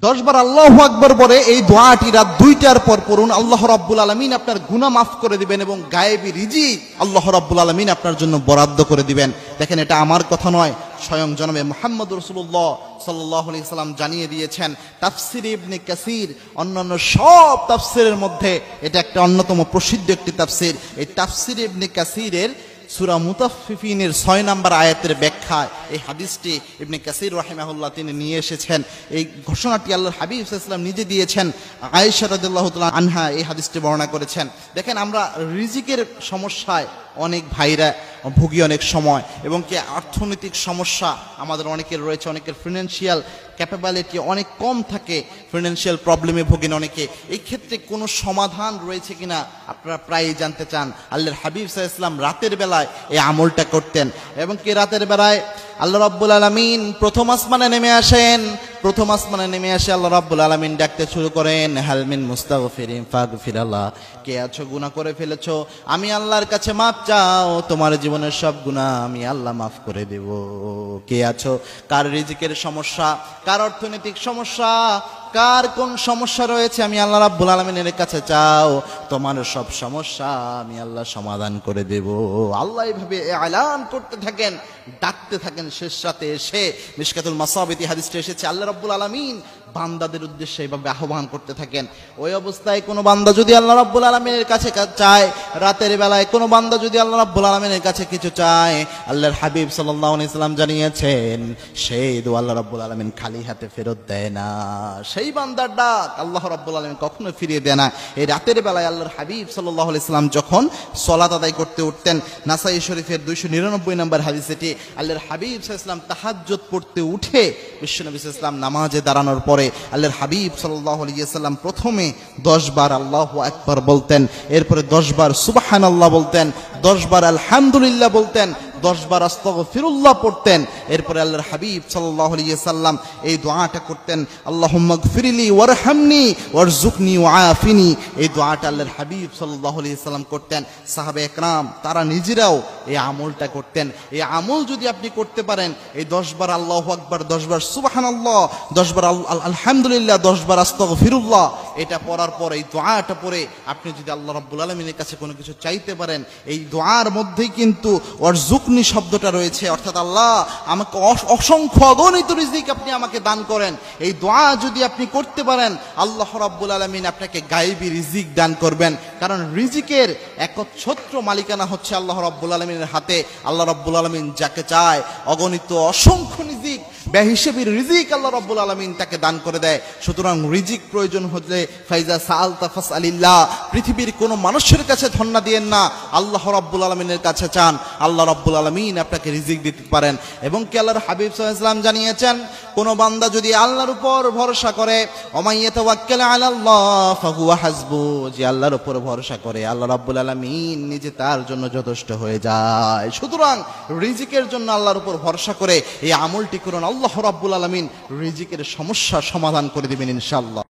10 বার আল্লাহু আকবার বলে এই দোয়াটি রাত 2টার পর পড়ুন। আল্লাহ রাব্বুল আলামিন আপনার গুনাহ মাফ করে দিবেন এবং গায়েবী রিজিক আল্লাহ রাব্বুল আলামিন আপনার জন্য বরাদ্দ করে দিবেন। দেখেন, এটা আমার কথা নয়, স্বয়ং জনাবে মুহাম্মদ রাসূলুল্লাহ সাল্লাল্লাহু আলাইহি সাল্লাম জানিয়ে দিয়েছেন। তাফসির ইবনে কাসির অন্যান্য সব তাফসিরের মধ্যে এটা একটা অন্যতম প্রসিদ্ধ একটি তাফসির। এই তাফসির ইবনে কাসিরের সূরা মুতাফফিফিনের 6 নম্বর আয়াতের ব্যাখ্যায় এই হাদিসটি ইবনে কাসির রাহিমাহুল্লাহ তিনি নিয়ে এসেছেন। এই ঘোষণাটি আল্লাহর হাবিব সাল্লাল্লাহু আলাইহি ওয়াসাল্লাম নিজে দিয়েছেন। আয়েশা রাদিয়াল্লাহু তাআলা আনহা এই হাদিসটি বর্ণনা করেছেন। দেখেন, আমরা রিজিকের সমস্যায় অনেক ভাইরা ভুগি অনেক সময়, এবং কি অর্থনৈতিক সমস্যা আমাদের অনেকের রয়েছে, অনেকের ফিনান্সিয়াল ক্যাপাবিলিটি অনেক কম থাকে, ফিনান্সিয়াল প্রবলেমে ভোগেন অনেকে। এই ক্ষেত্রে কোনো সমাধান রয়েছে কিনা আপনারা প্রায়ই জানতে চান। আল্লাহর হাবিব সাল্লাল্লাহু আলাইহি ওয়াসাল্লাম রাতের বেলায় এই আমলটা করতেন, এবং কি রাতের বেলায় আল্লাহ রাব্বুল আলামিন প্রথম আসমানে নেমে আসেন। প্রথম আসমানে নেমে আসে আল্লাহ রাব্বুল আলামিন ডাকতে শুরু করেন, হাল মিন মুস্তাগফিরিন ফাগফিরাল্লাহ, কে আছো গুনাহ করে ফেলেছো, আমি আল্লাহর কাছে মাপ চাও, তোমার জীবনের সব গুনাহ আমি আল্লাহ মাফ করে দেব। কে আছো, কার রিজিকের সমস্যা, কার অর্থনৈতিক সমস্যা, কার কোন সমস্যা রয়েছে, আমি আল্লাহ রাব্বুল আলামিনের কাছে চাও, তোমার সব সমস্যা আমি আল্লাহ সমাধান করে দেব। আল্লাহ এইভাবে এলান করতে থাকেন, ডাকতে থাকেন। শেষ রাতে এসে মিশকাতুল মাসাবিতি হাদিসটা এসেছে, আল্লাহ রাব্বুল আলামিন বান্দাদের উদ্দেশ্যে এইভাবে আহ্বান করতে থাকেন। ওই অবস্থায় কোনো বান্দা যদি আল্লাহ রাব্বুল আলামিনের কাছে চায়, রাতের বেলায় কোনো বান্দা যদি আল্লাহ রাব্বুল আলামিনের কাছে কিছু চায়, আল্লাহর হাবিব সাল্লাল্লাহু আলাইহি সাল্লাম জানিয়েছেন সেই দোয়া আল্লাহ রাব্বুল আলামিন খালি হাতে ফেরত দেয় না। সেই বান্দার ডাক আল্লাহ রাব্বুল আলামিন কখনো ফিরিয়ে দেয় না। এই রাতের বেলায় আল্লাহর হাবিব সাল্লাল্লাহু আলাইহি সাল্লাম যখন সালাত আদায় করতে উঠতেন, নাসাই শরীফের 299 নম্বর হাদিস এটি, আল্লাহর হাবিব সাল্লাল্লাহু আলাইহি সাল্লাম তাহাজ্জুদ পড়তে উঠে বিশ্বনবী সাল্লাল্লাহু আলাইহি ওয়াসাল্লাম নামাজে দাঁড়ানোর পরে আল্লাহর হাবিব সাল্লাল্লাহু আলাইহি ওয়াসাল্লাম প্রথমে 10 বার আল্লাহু আকবার বলতেন, এরপরে 10 বার সুবহানাল্লাহ বলতেন, 10 বার আলহামদুলিল্লাহ বলতেন, 10 বার আস্তাগফিরুল্লাহ পড়তেন। এরপরে আল্লাহর হাবিব সাল্লাল্লাহু আলাইহি ওয়াসাল্লাম এই দোয়াটা করতেন, আল্লাহুম্মা গফিরলি ওয়ারহামনি ওয়ারযুকনি ওয়াআফিনি। এই দোয়াটা আল্লাহর হাবিব সাল্লাল্লাহু আলাইহি ওয়াসাল্লাম করতেন। সাহাবে একরাম তারা নিজেরাও এই আমলটা করতেন। এই আমল যদি আপনি করতে পারেন, এই 10 বার আল্লাহু আকবার, 10 বার সুবহানাল্লাহ, 10 বার আলহামদুলিল্লাহ, 10 বার আস্তাগফিরুল্লাহ, এটা পড়ার পর এই দোয়াটা পড়ে আপনি যদি আল্লাহ রাব্বুল আলামিনের কাছে কোনো কিছু চাইতে পারেন, এই দোয়ার মধ্যেই কিন্তু ওয়ারযুকনি শব্দটা রয়েছে, অর্থাৎ আল্লাহ আমাকে অসংখ্য অগণিত রিজিক আপনি আমাকে দান করেন। এই দোয়া যদি আপনি করতে পারেন, আল্লাহ রাব্বুল আলামিন আপনাকে গায়েবী রিজিক দান করবেন। কারণ রিজিকের একচ্ছত্র মালিকানা হচ্ছে আল্লাহ রাব্বুল আলামিনের হাতে। আল্লাহ রাব্বুল আলামিন যাকে চায় অগণিত অসংখ্য রিজিক, বেহিসাবি রিজিক আল্লাহ রাব্বুল আলামিন তাকে দান করে দেয়। সুতরাং রিজিক প্রয়োজন হলে ফাইজা সাআলতা ফাসআলিল্লাহ, পৃথিবীর কোনো মানুষের কাছে ধন্না দিয়েন না, আল্লাহ রাব্বুল আলামিনের কাছে চান, আল্লাহ রাব্বুল আলামিন আপনাকে রিজিক দিতে পারেন। এবং কি আল্লাহর হাবিব সাল্লাল্লাহু আলাইহি ওয়াসাল্লাম জানিয়েছেন, কোন বান্দা যদি আল্লাহর উপর ভরসা করে, ওমাইয়াতাওয়াক্কাল আলাল্লাহ ফাহুয়া হাসবু, যে আল্লাহর উপর ভরসা করে আল্লাহ রাব্বুল আলামিন নিজে তার জন্য যথেষ্ট হয়ে যায়। সুতরাং রিজিকের জন্য আল্লাহর উপর ভরসা করে এই আমলটি করুন, আল্লাহ রাব্বুল আলামিন রিজিকের সমস্যা সমাধান করে দিবেন ইনশাআল্লাহ।